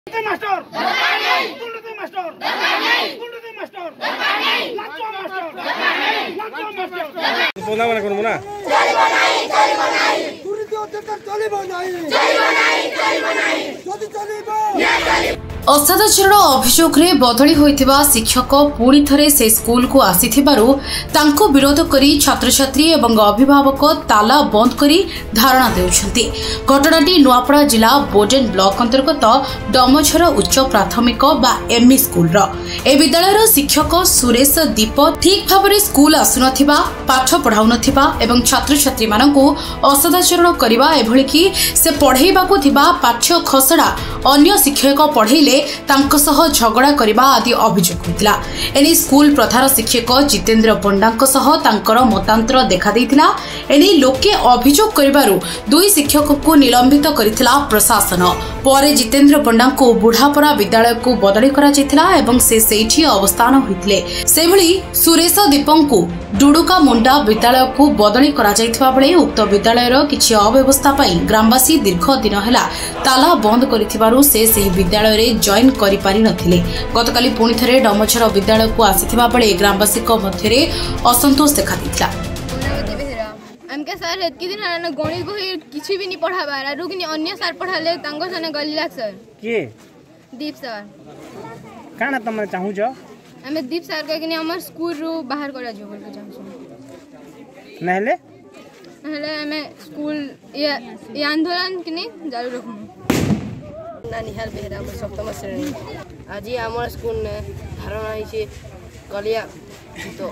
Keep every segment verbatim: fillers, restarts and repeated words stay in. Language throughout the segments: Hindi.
मास्टर गुंडे मास्टर गुंडे मास्टर लाचो मास्टर लाचो मास्टर बोला वाला करू ना चलिबो नाही चलिबो नाही दुर्नीति अत्याचार चलिबो नाही चलिबो नाही चलिबो नाही जदी चलिबो असादाचरण अभियोग रे बदली होइथिबा शिक्षक पुणी थरे से स्कूल को आसीथिबारु तांको विरोध करी छात्र छात्री एवं अभिभावक ताला बंद करी धारणा देउछंती। घटनाटी नुआपड़ा जिला बोडेन ब्लॉक अंतर्गत डमझर उच्च प्राथमिक बा एमई स्कूल रो ए विद्यालय रो शिक्षक सुरेश दीप ठीक भाबरे स्कूल आसुनथिबा पाठ पढाउनथिबा एवं छात्र छात्री मानकु असादाचरण करिबा एभଳି कि से पढेइबाकु थिबा पाठ्य खसडा अन्य शिक्षक पढेइले तांको सह झगड़ा करबा आदि अभियोग होइतिला। एनी स्कूल प्रधान शिक्षक जितेंद्र पंडांको सह तांकर मतांतर देखा देइतिला। एनी लोके अभियोग करबारु दुई शिक्षक को निलंबित करितिला प्रशासन। परे जितेंद्र पंडांको बुढ़ापरा विद्यालय को बदली करा जायतिला एवं से सेठी अवस्थान होइतिले। सेभଳି सुरेश दीपंको डुडुका मुंडा विद्यालय को बदली करा जायतिबा बेले उक्त विद्यालय रो किछि अव्यवस्था पई ग्रामवासी दीर्घ दिन हेला ताला बंद करिथिबारु से सेही विद्यालय रे जॉइन करि पारि नथिले। गतकाली पुणी थरे डमझर विद्यालय को आसीथिबा बेले ग्रामवासी को मध्यरे असंतोष देखा दिथिला। हमके सर एतकी दिन हन गणित बही किछि भी नहीं पढ़ाबार आरु कि अन्य सर पढ़ाले तांगो सने गलिला सर के दीप सर काना तमे चाहू छ हमें दीप सर के कि हमर स्कूल रो बाहर करा जो बोल के चाहू छ नहले नहले हमें स्कूल ये ये आंदोलन कि नहीं जारी रखू निहाल बेहरा सप्तम श्रेणी आज आम स्कूल ने धारणा है कलिया तो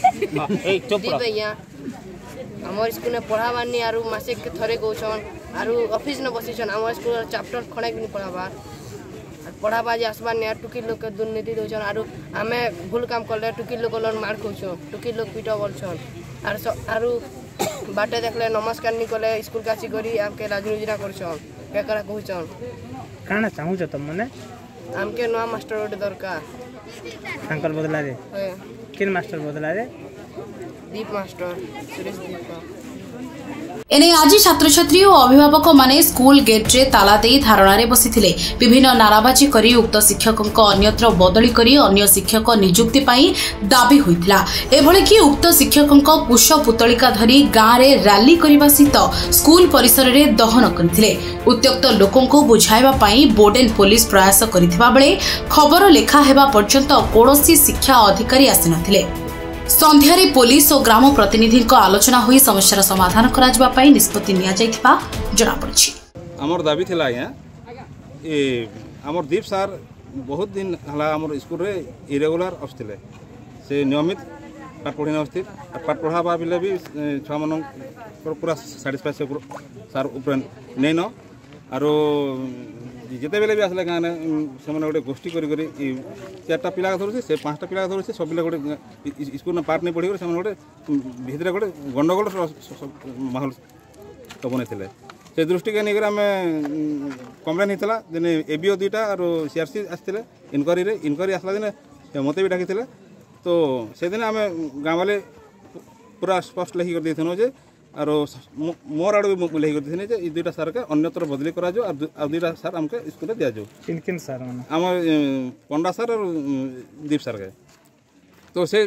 आम स्कूल ने पढ़ाबार नहीं आरु मासे के थरे कौन आरु ऑफिस न बसीछन आम स्कूल चैप्टर खड़े नहीं पढ़ाबार पढ़ाबा जे आसबार नहीं टुकी लोग के दुर्नीति दौन आरु आमे भूल काम कले टुकी लोग मार खौन टुकी लोग पिट बोलछन आर आरु बाटे देखले नमस्कार नहीं कले स्कूल का करी आमके राजनीति करछन केकरा कहछन काना चाहू छ तुम मने हमके नवा मास्टर ओटे दरकार अंकल बदला रे है किन मास्टर बदला रे दीप मास्टर सुरेश दीप एने आज छात्र छात्री और अभिभावक माने स्कूल गेट रे ताला देई धारणा रे बसिथिले। विभिन्न नाराबाजी करी उक्त शिक्षकक अन्यत्र बदली करी अन्य शिक्षक नियुक्ति पाई दाबी होइतिला। एभଳି कि उक्त शिक्षकक कुश पुतलिका धरी गाँ रे रैली करबा सहित स्कूल परिसर रे दहन करथिले। उत्यक्त लोकंको बुझाइबा पाई बोर्डेन पुलिस प्रयास करिथिबा बेले खबर लेखा हेबा पर्यंत कोनोसी शिक्षा अधिकारी आसिनथिले। संध्यारे पुलिस और ग्राम प्रतिनिधि आलोचना हुई समस्या समाधान करा निष्पत्ति निया जायथिबा जणा पड़छि। हमर दाबी थिला आज्ञा ए हमर दीप सर बहुत दिन हला हमर स्कूल रे इरेगुलर आस्थिले से नियमित पाठ पढ़ी नस्थित पाठ पढ़ाबा बिले भी छुआ मन पूरा सैटिस्फाई से सर ऊपर नै न आरो जिते बेले भी आसला गाँव से गोटे गोष्ठी करी करी चार्टा पिला धरुचे से पाँचटा पिला धरुचे सब पिला गोटे स्कूल में पाठ नहीं पढ़ी से गोटे भितर गोटे गंडगोल माहौल तो बनई से दृष्टि के नहीं आम कम्प्लेन होता दिन एबीओ दुईटा और सीआरसी आसते इनक्वारी इनक्वारी आसला दिन मत भी डाकी तो से दिन आम गाँव वाले पूरा स्पष्ट लिखी कर देथुनु जे और मोर आड़ भी लिखी कर देथुनु जे ई दुईटा सर के अन्यत्र बदली करा जो और दुईटा सर हमके स्कूल दिया जो किन किन सर आम पंडा सर और दीप सर के तो से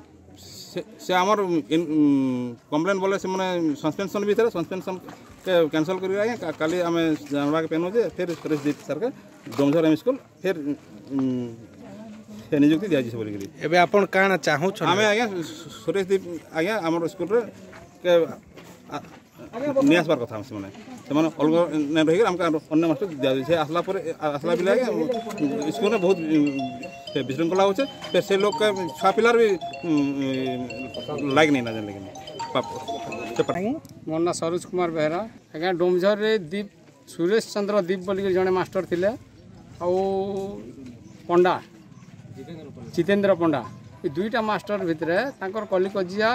से आमर कम्प्लेन बोले से मैंने सस्पेंशन भी थे सस्पेंशन के कैंसल कर आगे काली आम जानवा के पेन जे फिर सुरेश दीप सर के डमझर एम स्कूल फिर नियुक्ति दिया जाए बोलिक एबे आपण काना चाहू छ आमे आज्ञा सुरेश दीप आज्ञा हमर स्कूल रे के नियासबार कथा से माने से माने अलग ने रही हमका अन्य मास्टर दिया जाए आसला पर आसला बिला आज्ञा स्कूल में बहुत से विशृंखला होचे फिर से लोग के छुआ पिलार भी लाइक नहीं ना जान लेकिन मोर ना सरोज कुमार बेहरा आज्ञा डोमझर रे दीप सुरेश चंद्र दीप बोलिक जने मास्टर थिले आ पंडा जितेंद्र पंडा ये दुईटा मास्टर भितर तांकर कली कजिया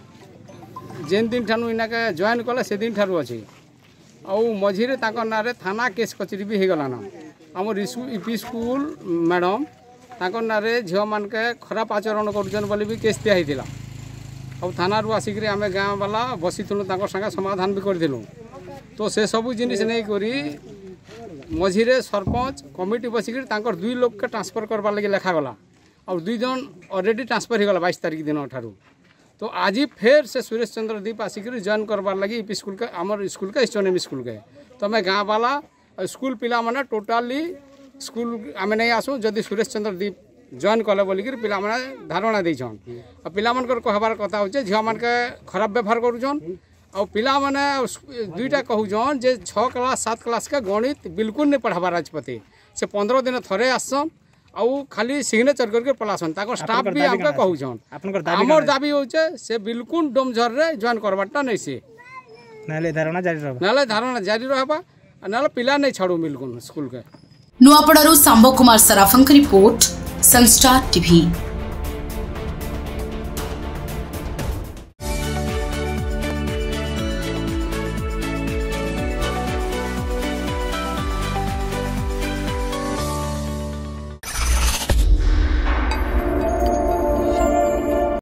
जेन दिन ठानु इना के जॉइन कले से दिन ठारू अछि आउ मझिरे तांकर नारे थाना केस कचरी भी हेगला ना हमर ईपी स्कूल मैडम तांकर नारे झियो मान के खराब आचरण करूछन बोली भी केस दिया हितिला आउ थाना रु आसिकरी आमे गाँव वाला बसिथुनु तांकर संगे समाधान भी कर दिलु तो से सब जिनिस नहीं करी मझीरे सरपंच कमिटी बसिक दुई लोग के ट्रांसफर करवार लगे लिखागला और दुई जन ऑलरेडी ट्रांसफर होगा बाईस तारीख दिन ठारू तो आज फिर से सुरेश चंद्र दीप आसिक जॉइन करवार लगे यूपी स्कूल के आमर स्कूल के स्टोनियम स्कूल के तो मैं गाँव वाला स्कूल पिला माने टोटाली स्कूल आम नहीं आसू जदि सुरेश चंद्र दीप जॉइन कले बोलिक पिला माने धारणा देछन और पिला मनकर कहबार कथा होचे झिया मान के खराब व्यवहार करूछन और पिला माने दुईटा कहूछन जे छः क्लास सात क्लास के गणित बिल्कुल नहीं पढ़ाबार राजपति से पंद्रह दिन थरे आसन आउ खाली सिग्नेचर करके पलासन ताको स्टाफ भी हमके कहूछन हमर दाबी होचे से बिल्कुल डोमझर रे जॉइन करबाटा नहीं से नाले धारणा जारी रहबा नाले धारणा जारी रहबा नाले पिला नहीं छाड़ू बिल्कुल स्कूल के नुआपड़ारू सांबो कुमार सराफंक रिपोर्ट सनस्टार टीवी।